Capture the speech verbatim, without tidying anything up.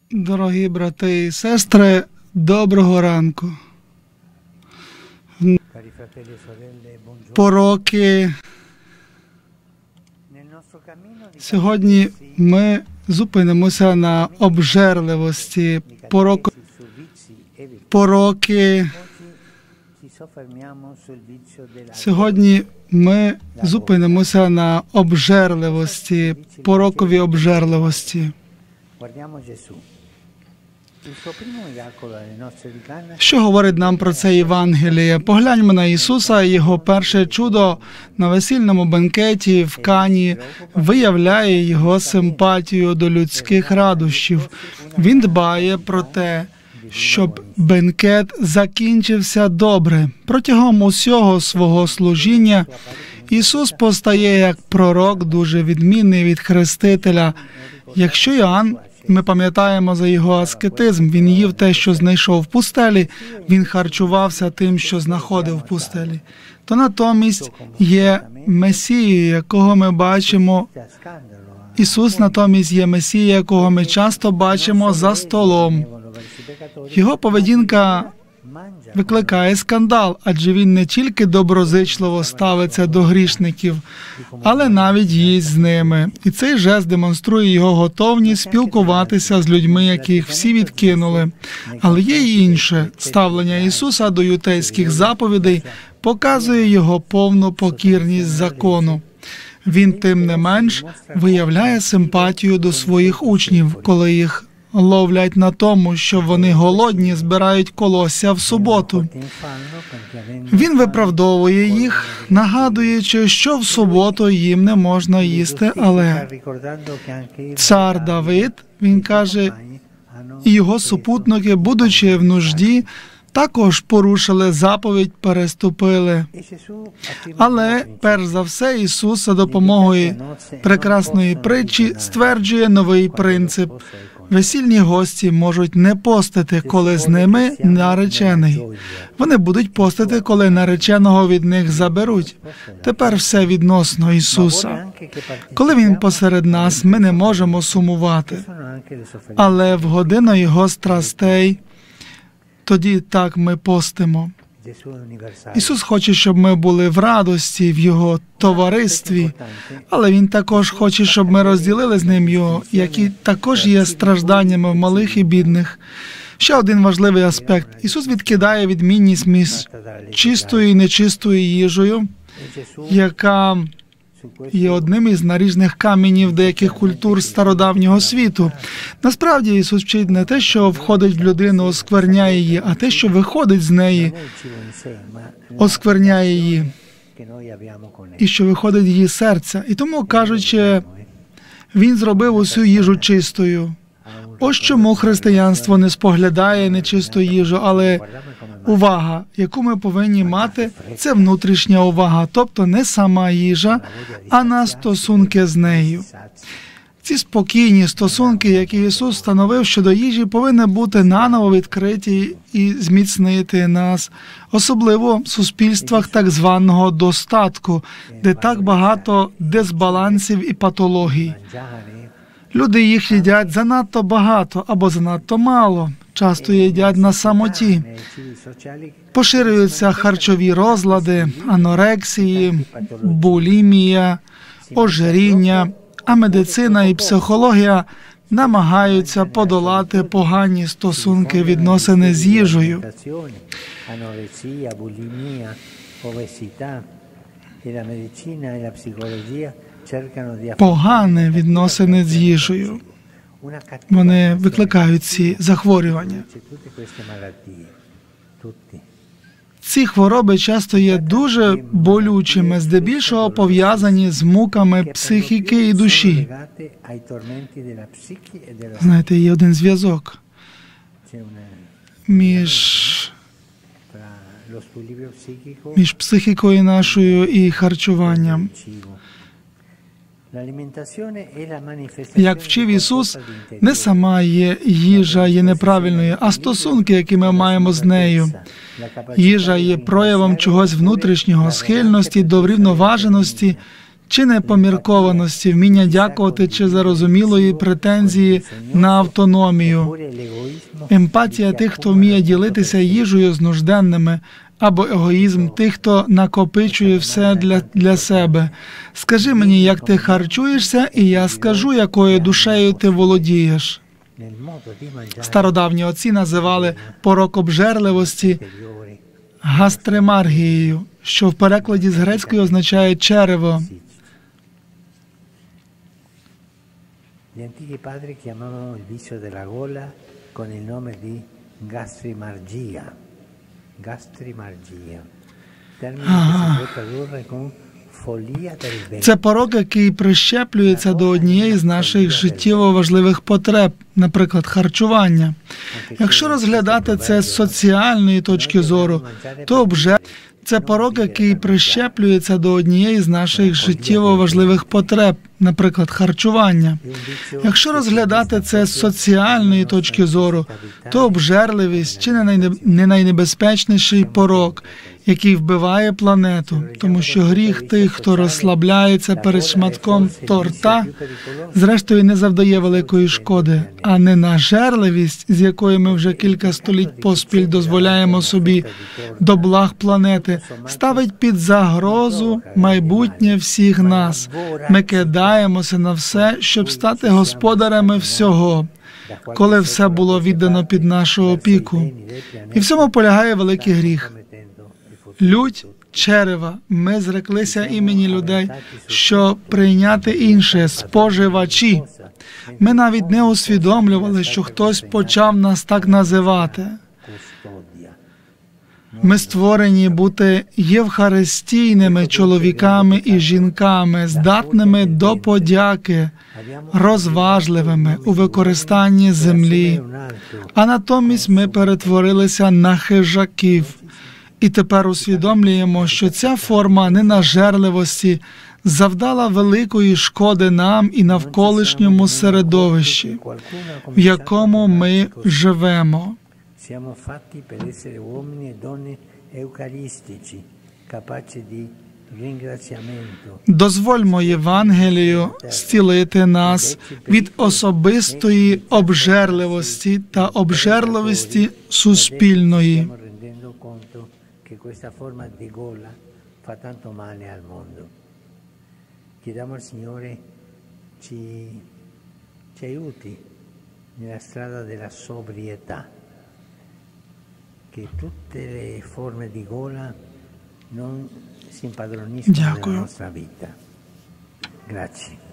Дорогі брати і сестри, доброго ранку. Пороки. Сьогодні ми зупинимося на обжерливості, порок... пороки. Сьогодні ми зупинимося на обжерливості, пороковій обжерливості. Що говорить нам про це Євангеліє? Погляньмо на Ісуса, Його перше чудо на весільному бенкеті в Кані виявляє Його симпатію до людських радощів. Він дбає про те, щоб бенкет закінчився добре. Протягом усього свого служіння Ісус постає як пророк, дуже відмінний від Хрестителя. Якщо Іоанн, ми пам'ятаємо за його аскетизм, він їв те, що знайшов в пустелі, він харчувався тим, що знаходив в пустелі. То натомість є Месією, якого ми бачимо. Ісус натомість є Месія, якого ми часто бачимо за столом. Його поведінка викликає скандал, адже він не тільки доброзичливо ставиться до грішників, але навіть їсть з ними. І цей жест демонструє його готовність спілкуватися з людьми, яких всі відкинули. Але є й інше. Ставлення Ісуса до юдейських заповідей показує його повну покірність закону. Він, тим не менш, виявляє симпатію до своїх учнів, коли їх ловлять на тому, що вони голодні, збирають колосся в суботу. Він виправдовує їх, нагадуючи, що в суботу їм не можна їсти, але цар Давид, він каже, і його супутники, будучи в нужді, також порушили заповідь, переступили. Але, перш за все, Ісус за допомогою прекрасної притчі стверджує новий принцип. Весільні гості можуть не постити, коли з ними наречений. Вони будуть постити, коли нареченого від них заберуть. Тепер все відносно Ісуса. Коли Він посеред нас, ми не можемо сумувати. Але в годину Його страстей, тоді так ми постимо. Ісус хоче, щоб ми були в радості, в Його товаристві, але Він також хоче, щоб ми розділили з Ним Його, які також є стражданнями в малих і бідних. Ще один важливий аспект. Ісус відкидає відмінність між чистою і нечистою їжею, яка є одним із наріжних каменів деяких культур стародавнього світу. Насправді Ісус вчить не те, що входить в людину, оскверняє її, а те, що виходить з неї, оскверняє її, і що виходить з її серця. І тому, кажучи, Він зробив усю їжу чистою. Ось чому християнство не споглядає нечисту їжу, але увага, яку ми повинні мати, це внутрішня увага, тобто не сама їжа, а на стосунки з нею. Ці спокійні стосунки, які Ісус встановив щодо їжі, повинні бути наново відкриті і зміцнити нас, особливо в суспільствах так званого достатку, де так багато дисбалансів і патологій. Люди їх їдять занадто багато або занадто мало, часто їдять на самоті. Поширюються харчові розлади, анорексії, булімія, ожиріння, а медицина і психологія намагаються подолати погані стосунки, відносини з їжею. Погані відносини з їжею. Вони викликають ці захворювання. Ці хвороби часто є дуже болючими, здебільшого пов'язані з муками психіки і душі. Знаєте, є один зв'язок між, між психікою нашою і харчуванням. Як вчив Ісус, не сама є їжа є неправильною, а стосунки, які ми маємо з нею. Їжа є проявом чогось внутрішнього, схильності до врівноваженості чи непоміркованості, вміння дякувати чи зарозумілої претензії на автономію, емпатія тих, хто вміє ділитися їжею з нужденними, або егоїзм тих, хто накопичує все для, для себе. Скажи мені, як ти харчуєшся, і я скажу, якою душею ти володієш. Стародавні отці називали порок обжерливості гастремаргією, що в перекладі з грецької означає «черево». Gli antichi padri chiamavano il vizio della gola con il nome di gastrimargia. Gastrimargia. Termine che si può tradurre con follia del bene. Це порок, який прищеплюється до однієї з наших життєво важливих потреб, наприклад, харчування. Якщо розглядати це з соціальної точки зору, то обже це порок, який прищеплюється до однієї з наших життєво важливих потреб, наприклад, харчування. Якщо розглядати це з соціальної точки зору, то обжерливість чи не найнебезпечніший порок, який вбиває планету, тому що гріх тих, хто розслабляється перед шматком торта, зрештою не завдає великої шкоди, а ненажерливість, з якою ми вже кілька століть поспіль дозволяємо собі до благ планети, ставить під загрозу майбутнє всіх нас. Ми кидаємося на все, щоб стати господарями всього, коли все було віддано під нашу опіку. І в цьому полягає великий гріх. Лють черева. Ми зреклися імені людей, що прийняти інше, споживачі. Ми навіть не усвідомлювали, що хтось почав нас так називати. Ми створені бути євхаристійними чоловіками і жінками, здатними до подяки, розважливими у використанні землі. А натомість ми перетворилися на хижаків. І тепер усвідомлюємо, що ця форма ненажерливості завдала великої шкоди нам і навколишньому середовищі, в якому ми живемо. Дозвольмо Євангелію зцілити нас від особистої обжерливості та обжерливості суспільної. Che questa forma di gola fa tanto male al mondo. Chiediamo al Signore ci, ci aiuti nella strada della sobrietà, che tutte le forme di gola non si impadroniscano nella nostra vita. Grazie.